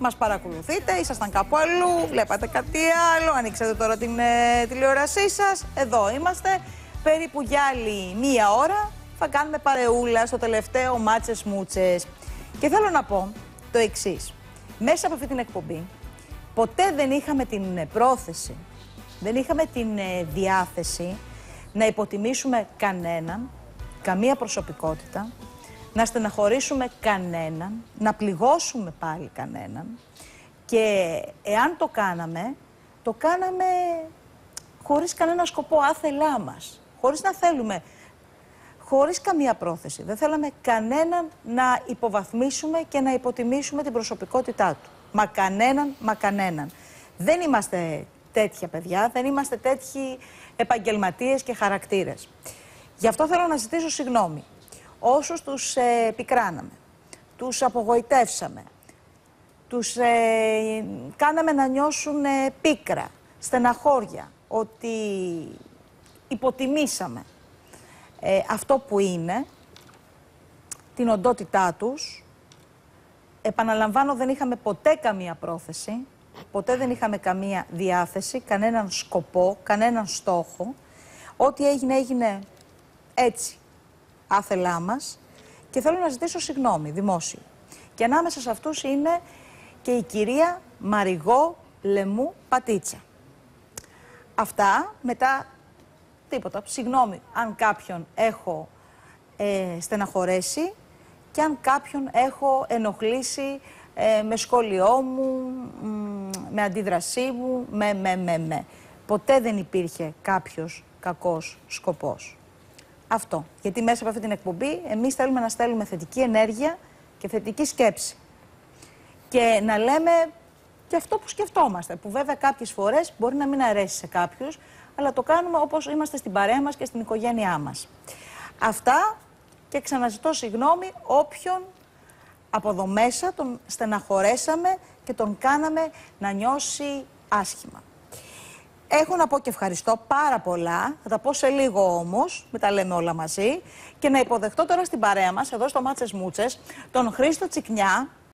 μας παρακολουθείτε, ήσασταν κάπου αλλού, βλέπατε κάτι άλλο, ανοίξατε τώρα την τηλεόρασή σας. Εδώ είμαστε, περίπου για άλλη μία ώρα θα κάνουμε παρεούλα στο τελευταίο Μάτσες Μούτσες. Και θέλω να πω το εξής. Μέσα από αυτή την εκπομπή ποτέ δεν είχαμε την πρόθεση, δεν είχαμε την διάθεση να υποτιμήσουμε κανέναν, καμία προσωπικότητα, να στεναχωρήσουμε κανέναν, να πληγώσουμε πάλι κανέναν. Και εάν το κάναμε χωρίς κανένα σκοπό, άθελά μας, χωρίς να θέλουμε, χωρίς καμία πρόθεση. Δεν θέλαμε κανέναν να υποβαθμίσουμε και να υποτιμήσουμε την προσωπικότητά του. Μα κανέναν. Δεν είμαστε τέτοια παιδιά, δεν είμαστε τέτοιοι επαγγελματίες και χαρακτήρες. Γι' αυτό θέλω να ζητήσω συγγνώμη. Όσους τους πικράναμε, τους απογοητεύσαμε, τους κάναμε να νιώσουν πίκρα, στεναχώρια, ότι υποτιμήσαμε αυτό που είναι, την οντότητά τους. Επαναλαμβάνω, δεν είχαμε ποτέ καμία πρόθεση, ποτέ δεν είχαμε καμία διάθεση, κανέναν σκοπό, κανέναν στόχο. Ό,τι έγινε, έγινε έτσι, άθελά μας, και θέλω να ζητήσω συγγνώμη δημόσια. Και ανάμεσα σε αυτούς είναι και η κυρία Μαριγώ Λεμού Πατίτσα. Αυτά, μετά τίποτα. Συγγνώμη αν κάποιον έχω στεναχωρέσει και αν κάποιον έχω ενοχλήσει με σχόλιο μου, με αντίδρασή μου, με. Ποτέ δεν υπήρχε κάποιος κακός σκοπός. Αυτό. Γιατί μέσα από αυτή την εκπομπή εμείς θέλουμε να στέλνουμε θετική ενέργεια και θετική σκέψη. Και να λέμε και αυτό που σκεφτόμαστε, που βέβαια κάποιες φορές μπορεί να μην αρέσει σε κάποιους, αλλά το κάνουμε όπως είμαστε στην παρέα μας και στην οικογένειά μας. Αυτά, και ξαναζητώ συγγνώμη όποιον από εδώ μέσα τον στεναχωρέσαμε και τον κάναμε να νιώσει άσχημα. Έχω να πω και ευχαριστώ πάρα πολλά, θα τα πω σε λίγο όμως, με τα λέμε όλα μαζί, και να υποδεχτώ τώρα στην παρέα μας, εδώ στο Μάτσες Μούτσες, τον Χρήστο Τσικνιά.